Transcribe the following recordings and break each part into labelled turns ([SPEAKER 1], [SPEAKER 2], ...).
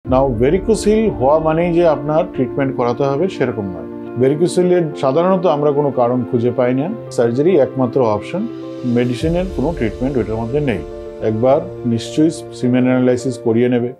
[SPEAKER 1] নাও varicocele হওয়া মানেই যে আপনার ট্রিটমেন্ট করাতে হবে সেরকম নয়। ভেরিকোসিলের সাধারণত আমরা কোনো কারণ খুঁজে পাই না, সার্জারি একমাত্র অপশন, মেডিসিনের কোনো ট্রিটমেন্ট ওটার মধ্যে নেই। একবার নিশ্চয়ই সিমেন অ্যানালাইসিস করিয়ে নেবে।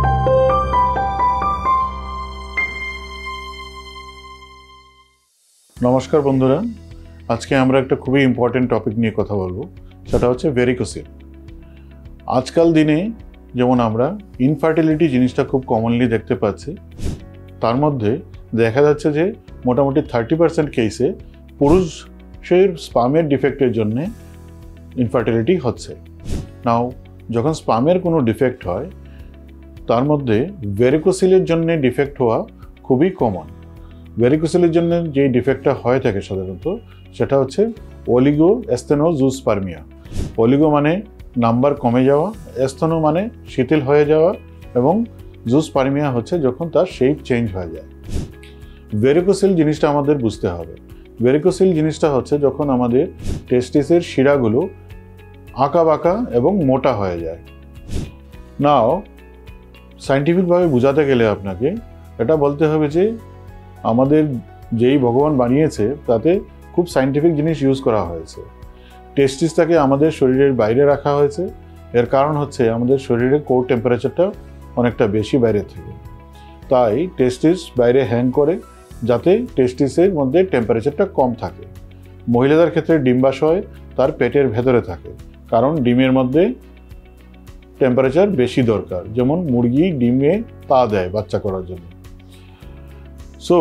[SPEAKER 1] নমস্কার বন্ধুরা, আজকে আমরা একটা খুবই ইম্পর্টেন্ট টপিক নিয়ে কথা বলবো, সেটা হচ্ছে ভেরিকোসিল। আজকাল দিনে যেমন আমরা ইনফার্টিলিটি জিনিসটা খুব কমনলি দেখতে পাচ্ছি, তার মধ্যে দেখা যাচ্ছে যে মোটামুটি 30% কেসে পুরুষের স্পামের ডিফেক্টের জন্যে ইনফার্টিলিটি হচ্ছে। নাও যখন স্পামের কোনো ডিফেক্ট হয়, তার মধ্যে ভেরিকোসিলের জন্য ডিফেক্ট হওয়া খুবই কমন। ভেরিকোসিলের জন্য যে ডিফেক্টটা হয়ে থাকে সাধারণত সেটা হচ্ছে অলিগোস্টেনোজুসপারমিয়া। অলিগো মানে নাম্বার কমে যাওয়া, এস্থেনো মানে শিথিল হয়ে যাওয়া, এবং জুসপারমিয়া হচ্ছে যখন তার শেপ চেঞ্জ হয়ে যায়। ভেরিকোসিল জিনিসটা আমাদের বুঝতে হবে। ভেরিকোসিল জিনিসটা হচ্ছে যখন আমাদের টেস্টিসের শিরাগুলো আঁকা বাঁকা এবং মোটা হয়ে যায়। নাও সায়েন্টিফিকভাবে বোঝাতে গেলে আপনাকে এটা বলতে হবে যে আমাদের যেই ভগবান বানিয়েছে তাতে খুব সায়েন্টিফিক জিনিস ইউজ করা হয়েছে। টেস্টিসটাকে আমাদের শরীরের বাইরে রাখা হয়েছে, এর কারণ হচ্ছে আমাদের শরীরের কোর টেম্পারেচারটা অনেকটা বেশি বাইরে থেকে, তাই টেস্টিস বাইরে হ্যাং করে যাতে টেস্টিসের মধ্যে টেম্পারেচারটা কম থাকে। মহিলাদের ক্ষেত্রে ডিম্বাশয় তার পেটের ভেতরে থাকে, কারণ ডিমের মধ্যে টেম্পারেচার বেশি দরকার, যেমন মুরগি ডিমে তা দেয় বাচ্চা করার জন্য। সো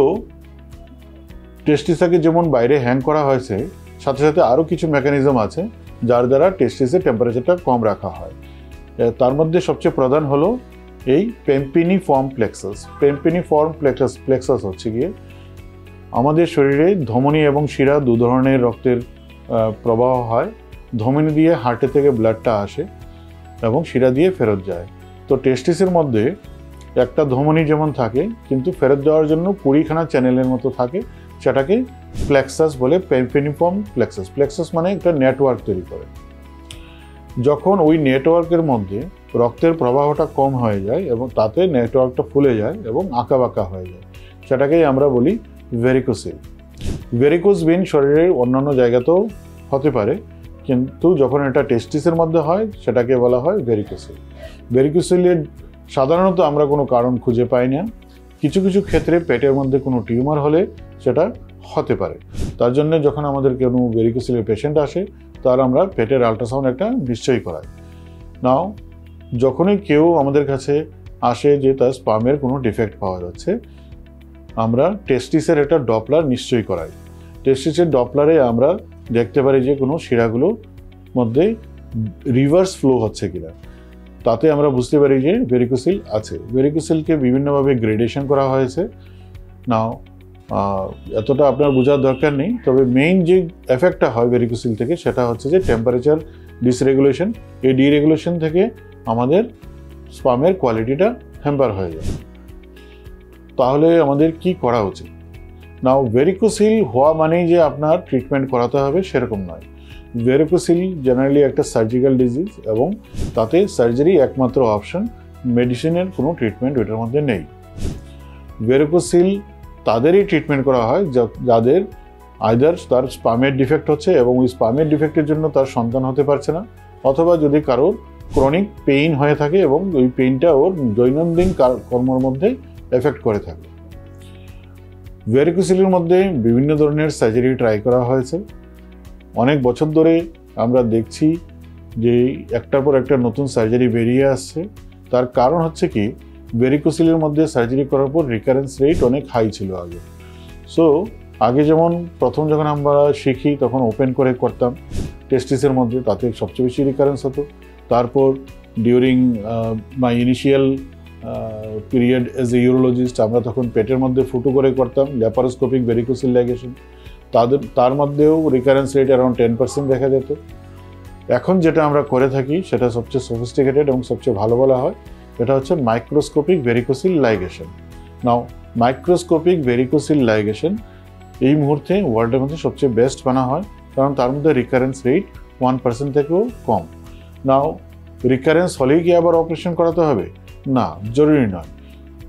[SPEAKER 1] টেস্টিসটাকে যেমন বাইরে হ্যাং করা হয়েছে, সাথে সাথে আরও কিছু মেকানিজম আছে যার দ্বারা টেস্টিসের টেম্পারেচারটা কম রাখা হয়। তার মধ্যে সবচেয়ে প্রধান হলো এই পেম্পিনিফর্ম প্লেক্সাস। পেম্পিনিফর্ম প্লেক্সাস হচ্ছে গিয়ে আমাদের শরীরে ধমনী এবং শিরা দু ধরনের রক্তের প্রবাহ হয়। ধমনী দিয়ে হার্টে থেকে ব্লাডটা আসে এবং শিরা দিয়ে ফেরত যায়। তো টেস্টিসের মধ্যে একটা ধমনী যেমন থাকে, কিন্তু ফেরত যাওয়ার জন্য 20খানা চ্যানেলের মতো থাকে, সেটাকে প্লেক্সাস বলে, পেম্পিনিফর্ম প্লেক্সাস। প্লেক্সাস মানে একটা নেটওয়ার্ক তৈরি করে। যখন ওই নেটওয়ার্কের মধ্যে রক্তের প্রবাহটা কম হয়ে যায় এবং তাতে নেটওয়ার্কটা ফুলে যায় এবং আঁকা বাঁকা হয়ে যায়, সেটাকেই আমরা বলি ভেরিকোসিল। ভেরিকোস ভেইন শরীরের অন্যান্য জায়গাতেও হতে পারে, কিন্তু যখন এটা টেস্টিসের মধ্যে হয় সেটাকে বলা হয় ভেরিকোসিল। ভেরিকোসিলের সাধারণত আমরা কোনো কারণ খুঁজে পাই না। কিছু কিছু ক্ষেত্রে পেটের মধ্যে কোনো টিউমার হলে সেটা হতে পারে। তার জন্য যখন আমাদের কোনো ভেরিকোসিলের পেশেন্ট আসে, তার আমরা পেটের আল্ট্রাসাউন্ড একটা নিশ্চয়ই করাই। নাও যখনই কেউ আমাদের কাছে আসে যে তার স্পামের কোনো ডিফেক্ট পাওয়া যাচ্ছে, আমরা টেস্টিসের একটা ডপলার নিশ্চয়ই করাই। টেস্টিসের ডপলারে আমরা দেখতে পারি যে কোনো শিরাগুলোর মধ্যে রিভার্স ফ্লো হচ্ছে কিনা, তাতে আমরা বুঝতে পারি যে ভেরিকোসিল আছে। ভেরিকোসিলকে বিভিন্নভাবে গ্রেডেশন করা হয়েছে। নাও এতটা আপনার বোঝার দরকার নেই, তবে মেইন যে এফেক্টটা হয় ভেরিকোসিল থেকে সেটা হচ্ছে যে টেম্পারেচার ডিসরেগুলেশন। এই ডিরেগুলেশন থেকে আমাদের স্পামের কোয়ালিটিটা হ্যাম্পার হয়ে যায়। তাহলে আমাদের কি করা উচিত? নাও ভেরিকোসিল হওয়া মানেই যে আপনার ট্রিটমেন্ট করাতে হবে সেরকম নয়। ভেরিকোসিল জেনারেলি একটা সার্জিক্যাল ডিজিজ এবং তাতে সার্জারি একমাত্র অপশন, মেডিসিনের কোনো ট্রিটমেন্ট ওটার মধ্যে নেই। ভেরিকোসিল তাদেরই ট্রিটমেন্ট করা হয় যাদের আইদার তার স্পামের ডিফেক্ট হচ্ছে এবং ওই স্পামের ডিফেক্টের জন্য তার সন্তান হতে পারছে না, অথবা যদি কারোর ক্রনিক পেইন হয়ে থাকে এবং ওই পেইনটা ওর দৈনন্দিন কর্মের মধ্যে এফেক্ট করে থাকে। ভেরিকোসিলের মধ্যে বিভিন্ন ধরনের সার্জারি ট্রাই করা হয়েছে। অনেক বছর ধরে আমরা দেখছি যে একটার পর একটা নতুন সার্জারি বেরিয়ে আসছে। তার কারণ হচ্ছে কি, ভেরিকোসিলের মধ্যে সার্জারি করার পর রিকারেন্স রেট অনেক হাই ছিল আগে। সো আগে যেমন প্রথম যখন আমরা শিখি তখন ওপেন করে করতাম টেস্টিসের মধ্যে, তাতে সবচেয়ে বেশি রিকারেন্স হতো। তারপর during my initial period as a urologist আমরা তখন পেটের মধ্যে ফুটো করে করতাম ল্যাপারোস্কোপিক ভেরিকোসিল লাইগেশন। তার মধ্যেও রিকারেন্স রেট অ্যারাউন্ড 10% দেখা যেত। এখন যেটা আমরা করে থাকি সেটা সবচেয়ে সফিস্টিকেটেড এবং সবচেয়ে ভালো বলা হয়, এটা হচ্ছে microscopic varicocele ligation. Now microscopic varicocele ligation এই মুহূর্তে ওয়ার্ল্ডের মধ্যে সবচেয়ে বেস্ট বানা হয়, কারণ তার মধ্যে রিকারেন্স রেট 1% থেকেও কম। নাও রিকারেন্স হলেই কি আবার অপারেশন করাতে হবে? না, জরুরি নয়।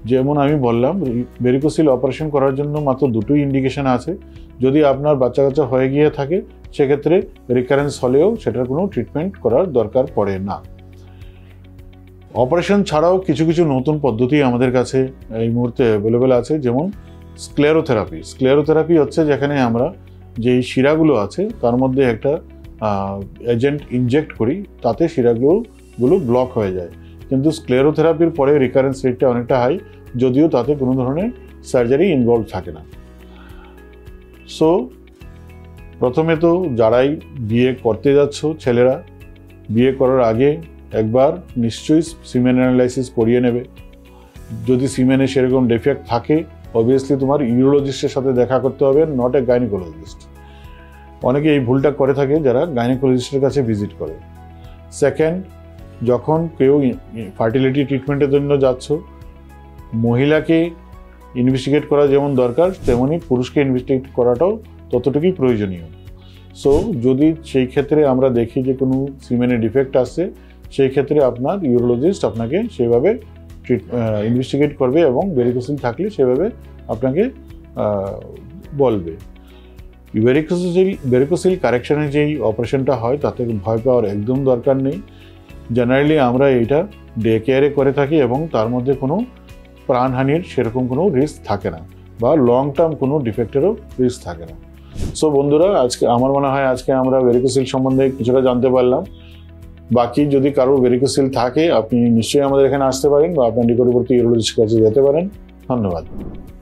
[SPEAKER 1] যেমন আমি বললাম, ভেরিকোসিল অপারেশন করার জন্য মাত্র দুটোই ইন্ডিকেশন আছে। যদি আপনার বাচ্চা কাচ্চা হয়ে গিয়ে থাকে সেক্ষেত্রে রিকারেন্স হলেও সেটার কোনো ট্রিটমেন্ট করার দরকার পড়ে না। অপারেশন ছাড়াও কিছু কিছু নতুন পদ্ধতি আমাদের কাছে এই মুহূর্তে অ্যাভেলেবেল আছে, যেমন স্ক্লেরোথেরাপি। স্ক্লেরোথেরাপি হচ্ছে যেখানে আমরা যেই শিরাগুলো আছে তার মধ্যে একটা এজেন্ট ইনজেক্ট করি, তাতে শিরাগুলো ব্লক হয়ে যায়। কিন্তু স্ক্লেরোথেরাপির পরে রিকারেন্স রেটটা অনেকটা হাই, যদিও তাতে কোনো ধরনের সার্জারি ইনভলভ থাকে না। সো প্রথমে তো যারাই বিয়ে করতে যাচ্ছ ছেলেরা, বিয়ে করার আগে একবার নিশ্চয়ই সিমেন অ্যানালাইসিস করিয়ে নেবে। যদি সিমেনে সেরকম ডিফেক্ট থাকে অবভিয়াসলি তোমার ইউরোলজিস্টের সাথে দেখা করতে হবে, নট এ গাইনোকোলজিস্ট। অনেকে এই ভুলটা করে থাকে যারা গাইনোকোলজিস্টের কাছে ভিজিট করে। সেকেন্ড, যখন কেউ ফার্টিলিটি ট্রিটমেন্টের জন্য যাচ্ছ, মহিলাকে ইনভেস্টিগেট করা যেমন দরকার তেমনি পুরুষকে ইনভেস্টিগেট করাটাও ততটুকুই প্রয়োজনীয়। সো যদি সেই ক্ষেত্রে আমরা দেখি যে কোনো সিমেনে ডিফেক্ট আসছে, সেই ক্ষেত্রে আপনার ইউরোলজিস্ট আপনাকে সেভাবে ইনভেস্টিগেট করবে এবং ভেরিকোসিল থাকলে সেভাবে আপনাকে বলবে। ভেরিকোসিল কারেকশনের যেই অপারেশনটা হয় তাতে ভয় পাওয়ার একদম দরকার নেই। জেনারেলি আমরা এইটা ডে কেয়ারে করে থাকি এবং তার মধ্যে কোনো প্রাণহানির সেরকম কোনো রিস্ক থাকে না বা লং টার্ম কোনো ডিফেক্টেরও রিস্ক থাকে না। সো বন্ধুরা, আজকে আমার মনে হয় আজকে আমরা ভেরিকোসিল সম্বন্ধে কিছুটা জানতে পারলাম। বাকি যদি কারোর ভেরিকোসিল থাকে আপনি নিশ্চয়ই আমাদের এখানে আসতে পারেন বা আপনার নিকটবর্তী ইউরোলজিস্টের কাছে যেতে পারেন। ধন্যবাদ।